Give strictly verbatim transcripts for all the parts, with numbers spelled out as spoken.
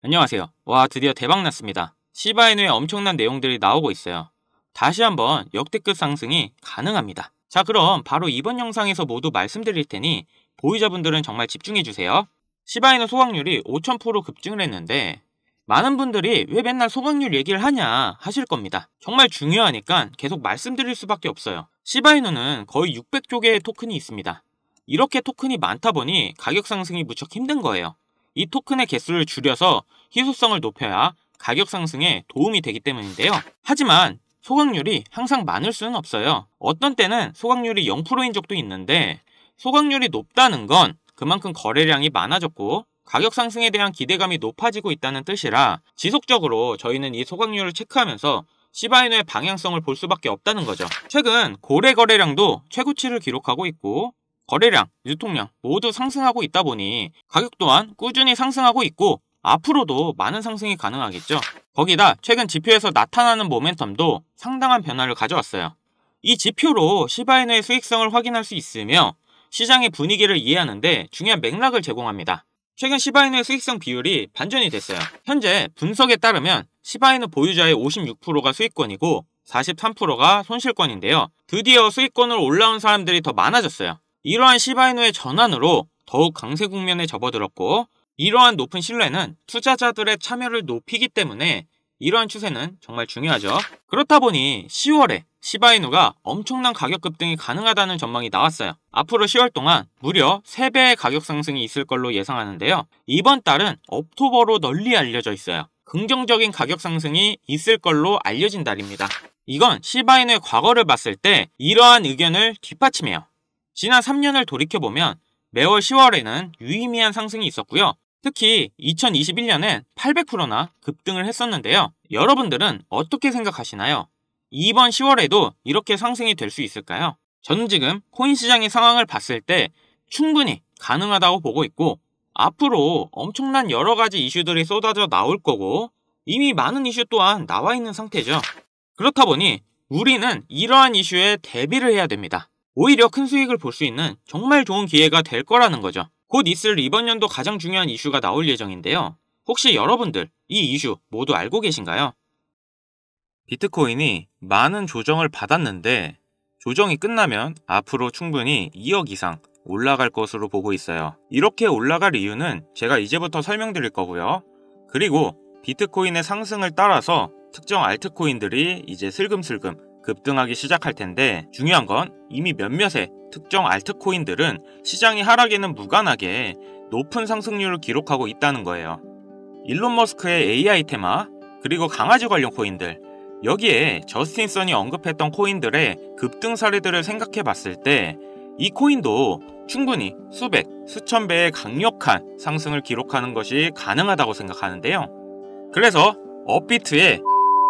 안녕하세요. 와, 드디어 대박났습니다. 시바이누의 엄청난 내용들이 나오고 있어요. 다시 한번 역대급 상승이 가능합니다. 자, 그럼 바로 이번 영상에서 모두 말씀드릴 테니 보유자분들은 정말 집중해주세요. 시바이누 소각률이 오천 퍼센트 급증을 했는데 많은 분들이 왜 맨날 소각률 얘기를 하냐 하실 겁니다. 정말 중요하니까 계속 말씀드릴 수밖에 없어요. 시바이누는 거의 육백조 개의 토큰이 있습니다. 이렇게 토큰이 많다 보니 가격 상승이 무척 힘든 거예요. 이 토큰의 개수를 줄여서 희소성을 높여야 가격 상승에 도움이 되기 때문인데요. 하지만 소각률이 항상 많을 수는 없어요. 어떤 때는 소각률이 영 퍼센트인 적도 있는데 소각률이 높다는 건 그만큼 거래량이 많아졌고 가격 상승에 대한 기대감이 높아지고 있다는 뜻이라 지속적으로 저희는 이 소각률을 체크하면서 시바이누의 방향성을 볼 수밖에 없다는 거죠. 최근 고래 거래량도 최고치를 기록하고 있고 거래량, 유통량 모두 상승하고 있다 보니 가격 또한 꾸준히 상승하고 있고 앞으로도 많은 상승이 가능하겠죠. 거기다 최근 지표에서 나타나는 모멘텀도 상당한 변화를 가져왔어요. 이 지표로 시바이누의 수익성을 확인할 수 있으며 시장의 분위기를 이해하는데 중요한 맥락을 제공합니다. 최근 시바이누의 수익성 비율이 반전이 됐어요. 현재 분석에 따르면 시바이누 보유자의 오십육 퍼센트가 수익권이고 사십삼 퍼센트가 손실권인데요. 드디어 수익권으로 올라온 사람들이 더 많아졌어요. 이러한 시바이누의 전환으로 더욱 강세 국면에 접어들었고 이러한 높은 신뢰는 투자자들의 참여를 높이기 때문에 이러한 추세는 정말 중요하죠. 그렇다 보니 시월에 시바이누가 엄청난 가격 급등이 가능하다는 전망이 나왔어요. 앞으로 시월 동안 무려 세 배의 가격 상승이 있을 걸로 예상하는데요. 이번 달은 옥토버로 널리 알려져 있어요. 긍정적인 가격 상승이 있을 걸로 알려진 달입니다. 이건 시바이누의 과거를 봤을 때 이러한 의견을 뒷받침해요. 지난 삼 년을 돌이켜보면 매월 시월에는 유의미한 상승이 있었고요. 특히 이천이십일 년엔 팔백 퍼센트나 급등을 했었는데요. 여러분들은 어떻게 생각하시나요? 이번 시월에도 이렇게 상승이 될 수 있을까요? 저는 지금 코인 시장의 상황을 봤을 때 충분히 가능하다고 보고 있고 앞으로 엄청난 여러 가지 이슈들이 쏟아져 나올 거고 이미 많은 이슈 또한 나와 있는 상태죠. 그렇다 보니 우리는 이러한 이슈에 대비를 해야 됩니다. 오히려 큰 수익을 볼 수 있는 정말 좋은 기회가 될 거라는 거죠. 곧 있을 이번 연도 가장 중요한 이슈가 나올 예정인데요. 혹시 여러분들 이 이슈 모두 알고 계신가요? 비트코인이 많은 조정을 받았는데 조정이 끝나면 앞으로 충분히 이억 이상 올라갈 것으로 보고 있어요. 이렇게 올라갈 이유는 제가 이제부터 설명드릴 거고요. 그리고 비트코인의 상승을 따라서 특정 알트코인들이 이제 슬금슬금 급등하기 시작할 텐데 중요한 건 이미 몇몇의 특정 알트코인들은 시장이 하락에는 무관하게 높은 상승률을 기록하고 있다는 거예요. 일론 머스크의 에이아이 테마 그리고 강아지 관련 코인들 여기에 저스틴 선이 언급했던 코인들의 급등 사례들을 생각해 봤을 때 이 코인도 충분히 수백, 수천 배의 강력한 상승을 기록하는 것이 가능하다고 생각하는데요. 그래서 업비트의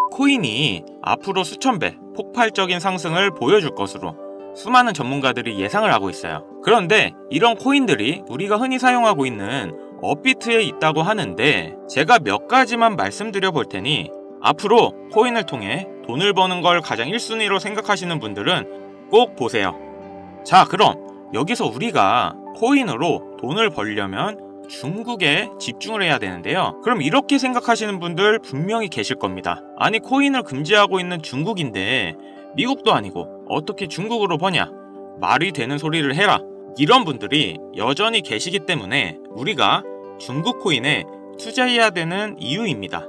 코인이 앞으로 수천 배 폭발적인 상승을 보여줄 것으로 수많은 전문가들이 예상을 하고 있어요. 그런데 이런 코인들이 우리가 흔히 사용하고 있는 업비트에 있다고 하는데 제가 몇 가지만 말씀드려 볼 테니 앞으로 코인을 통해 돈을 버는 걸 가장 일 순위로 생각하시는 분들은 꼭 보세요. 자, 그럼 여기서 우리가 코인으로 돈을 벌려면 중국에 집중을 해야 되는데요. 그럼 이렇게 생각하시는 분들 분명히 계실 겁니다. 아니 코인을 금지하고 있는 중국인데 미국도 아니고 어떻게 중국으로 버냐? 말이 되는 소리를 해라. 이런 분들이 여전히 계시기 때문에 우리가 중국 코인에 투자해야 되는 이유입니다.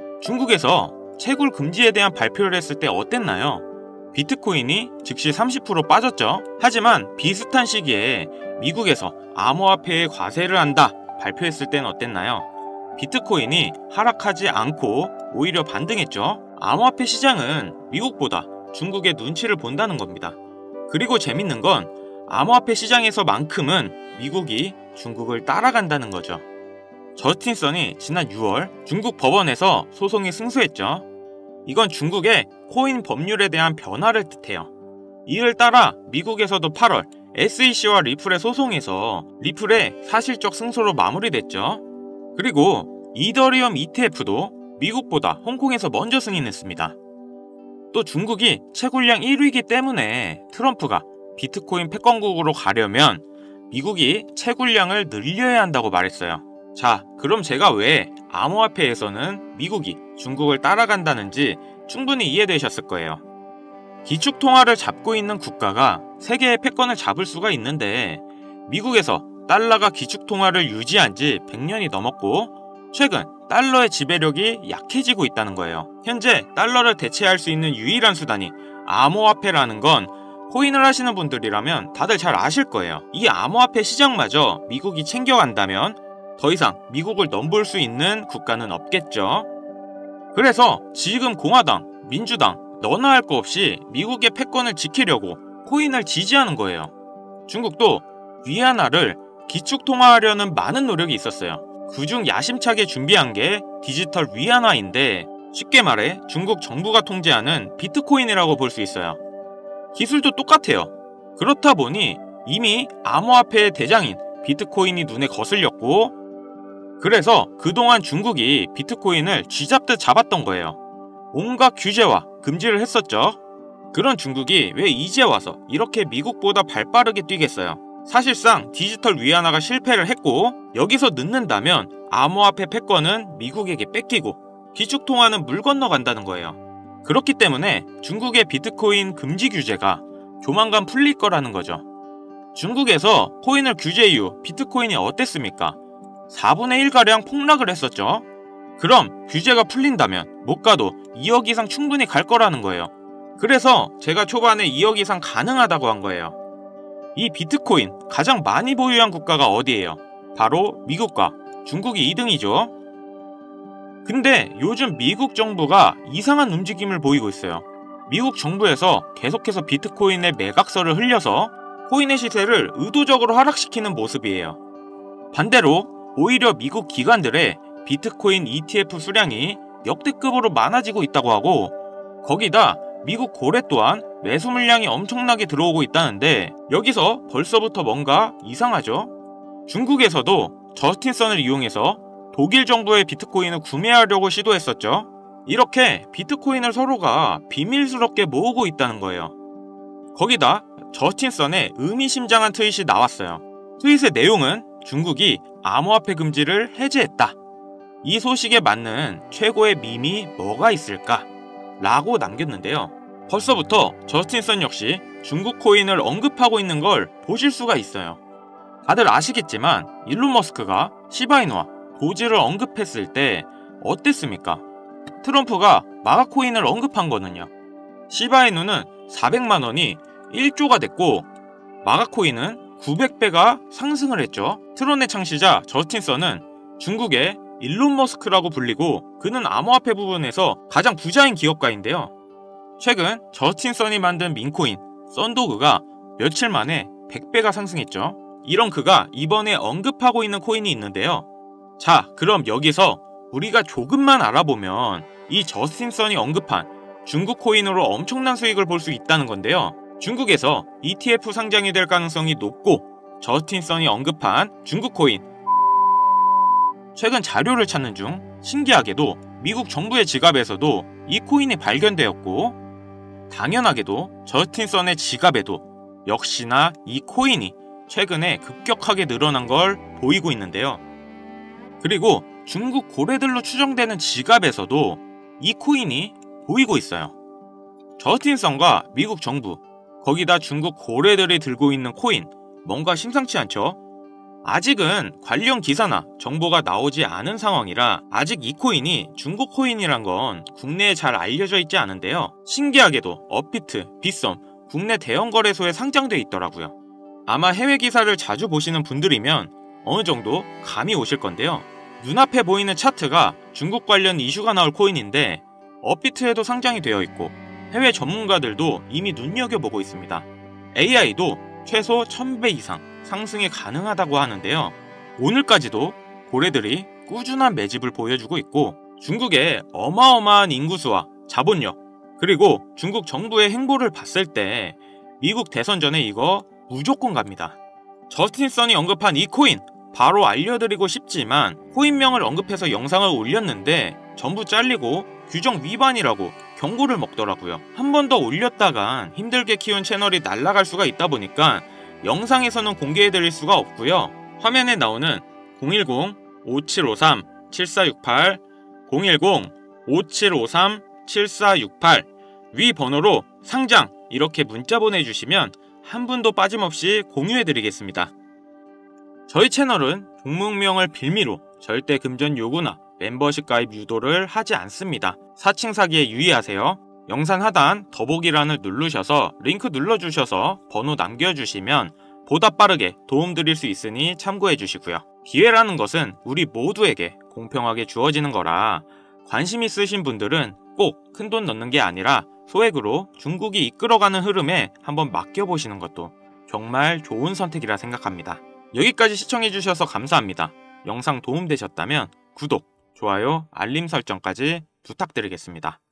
중국에서 채굴 금지에 대한 발표를 했을 때 어땠나요? 비트코인이 즉시 삼십 퍼센트 빠졌죠. 하지만 비슷한 시기에 미국에서 암호화폐에 과세를 한다 발표했을 땐 어땠나요? 비트코인이 하락하지 않고 오히려 반등했죠. 암호화폐 시장은 미국보다 중국의 눈치를 본다는 겁니다. 그리고 재밌는 건 암호화폐 시장에서만큼은 미국이 중국을 따라간다는 거죠. 저스틴 선이 지난 유월 중국 법원에서 소송이 승소했죠. 이건 중국의 코인 법률에 대한 변화를 뜻해요. 이를 따라 미국에서도 팔월 에스이씨와 리플의 소송에서 리플의 사실적 승소로 마무리됐죠. 그리고 이더리움 이티에프도 미국보다 홍콩에서 먼저 승인했습니다. 또 중국이 채굴량 일 위이기 때문에 트럼프가 비트코인 패권국으로 가려면 미국이 채굴량을 늘려야 한다고 말했어요. 자, 그럼 제가 왜 암호화폐에서는 미국이 중국을 따라간다는지 충분히 이해되셨을 거예요. 기축통화를 잡고 있는 국가가 세계의 패권을 잡을 수가 있는데 미국에서 달러가 기축통화를 유지한 지 백 년이 넘었고 최근 달러의 지배력이 약해지고 있다는 거예요. 현재 달러를 대체할 수 있는 유일한 수단이 암호화폐라는 건 코인을 하시는 분들이라면 다들 잘 아실 거예요. 이 암호화폐 시장마저 미국이 챙겨간다면 더 이상 미국을 넘볼 수 있는 국가는 없겠죠. 그래서 지금 공화당, 민주당 너나 할 거 없이 미국의 패권을 지키려고 코인을 지지하는 거예요. 중국도 위안화를 기축통화하려는 많은 노력이 있었어요. 그중 야심차게 준비한 게 디지털 위안화인데 쉽게 말해 중국 정부가 통제하는 비트코인이라고 볼 수 있어요. 기술도 똑같아요. 그렇다 보니 이미 암호화폐의 대장인 비트코인이 눈에 거슬렸고 그래서 그동안 중국이 비트코인을 쥐잡듯 잡았던 거예요. 온갖 규제와 금지를 했었죠. 그런 중국이 왜 이제 와서 이렇게 미국보다 발빠르게 뛰겠어요. 사실상 디지털 위안화가 실패를 했고 여기서 늦는다면 암호화폐 패권은 미국에게 뺏기고 기축통화는 물 건너간다는 거예요. 그렇기 때문에 중국의 비트코인 금지 규제가 조만간 풀릴 거라는 거죠. 중국에서 코인을 규제 이후 비트코인이 어땠습니까? 사분의 일가량 폭락을 했었죠. 그럼 규제가 풀린다면 못 가도 이억 이상 충분히 갈 거라는 거예요. 그래서 제가 초반에 이억 이상 가능하다고 한 거예요. 이 비트코인 가장 많이 보유한 국가가 어디예요? 바로 미국과 중국이 이 등이죠. 근데 요즘 미국 정부가 이상한 움직임을 보이고 있어요. 미국 정부에서 계속해서 비트코인의 매각서를 흘려서 코인의 시세를 의도적으로 하락시키는 모습이에요. 반대로 오히려 미국 기관들의 비트코인 이티에프 수량이 역대급으로 많아지고 있다고 하고 거기다 미국 고래 또한 매수 물량이 엄청나게 들어오고 있다는데 여기서 벌써부터 뭔가 이상하죠? 중국에서도 저스틴선을 이용해서 독일 정부의 비트코인을 구매하려고 시도했었죠. 이렇게 비트코인을 서로가 비밀스럽게 모으고 있다는 거예요. 거기다 저스틴선의 의미심장한 트윗이 나왔어요. 트윗의 내용은 중국이 암호화폐 금지를 해제했다. 이 소식에 맞는 최고의 밈이 뭐가 있을까? 라고 남겼는데요. 벌써부터 저스틴선 역시 중국 코인을 언급하고 있는 걸 보실 수가 있어요. 다들 아시겠지만 일론 머스크가 시바이누와 도지를 언급했을 때 어땠습니까? 트럼프가 마가 코인을 언급한 거는요. 시바이누는 사백만 원이 일조가 됐고 마가 코인은 구백 배가 상승을 했죠. 트론의 창시자 저스틴선은 중국의 일론 머스크라고 불리고 그는 암호화폐 부분에서 가장 부자인 기업가인데요. 최근 저스틴선이 만든 민코인 썬도그가 며칠 만에 백 배가 상승했죠. 이런 그가 이번에 언급하고 있는 코인이 있는데요. 자, 그럼 여기서 우리가 조금만 알아보면 이 저스틴선이 언급한 중국 코인으로 엄청난 수익을 볼 수 있다는 건데요. 중국에서 이티에프 상장이 될 가능성이 높고 저스틴선이 언급한 중국 코인 최근 자료를 찾는 중 신기하게도 미국 정부의 지갑에서도 이 코인이 발견되었고 당연하게도 저스틴선의 지갑에도 역시나 이 코인이 최근에 급격하게 늘어난 걸 보이고 있는데요. 그리고 중국 고래들로 추정되는 지갑에서도 이 코인이 보이고 있어요. 저스틴선과 미국 정부, 거기다 중국 고래들이 들고 있는 코인, 뭔가 심상치 않죠? 아직은 관련 기사나 정보가 나오지 않은 상황이라 아직 이 코인이 중국 코인이란 건 국내에 잘 알려져 있지 않은데요. 신기하게도 업비트, 빗썸, 국내 대형 거래소에 상장돼 있더라고요. 아마 해외 기사를 자주 보시는 분들이면 어느 정도 감이 오실 건데요. 눈앞에 보이는 차트가 중국 관련 이슈가 나올 코인인데 업비트에도 상장이 되어 있고 해외 전문가들도 이미 눈여겨보고 있습니다. 에이아이도 최소 천 배 이상 상승이 가능하다고 하는데요. 오늘까지도 고래들이 꾸준한 매집을 보여주고 있고 중국의 어마어마한 인구수와 자본력 그리고 중국 정부의 행보를 봤을 때 미국 대선 전에 이거 무조건 갑니다. 저스틴선이 언급한 이 코인 바로 알려드리고 싶지만 코인명을 언급해서 영상을 올렸는데 전부 잘리고 규정 위반이라고 경고를 먹더라고요. 한 번 더 올렸다간 힘들게 키운 채널이 날아갈 수가 있다 보니까 영상에서는 공개해드릴 수가 없고요. 화면에 나오는 공일공 오칠오삼 칠사육팔 공일공 오칠오삼 칠사육팔 위 번호로 상장 이렇게 문자 보내주시면 한 분도 빠짐없이 공유해드리겠습니다. 저희 채널은 종목명을 빌미로 절대 금전 요구나 멤버십 가입 유도를 하지 않습니다. 사칭 사기에 유의하세요. 영상 하단 더보기란을 누르셔서 링크 눌러주셔서 번호 남겨주시면 보다 빠르게 도움드릴 수 있으니 참고해주시고요. 기회라는 것은 우리 모두에게 공평하게 주어지는 거라 관심 있으신 분들은 꼭 큰돈 넣는 게 아니라 소액으로 중국이 이끌어가는 흐름에 한번 맡겨보시는 것도 정말 좋은 선택이라 생각합니다. 여기까지 시청해주셔서 감사합니다. 영상 도움되셨다면 구독, 좋아요, 알림 설정까지 부탁드리겠습니다.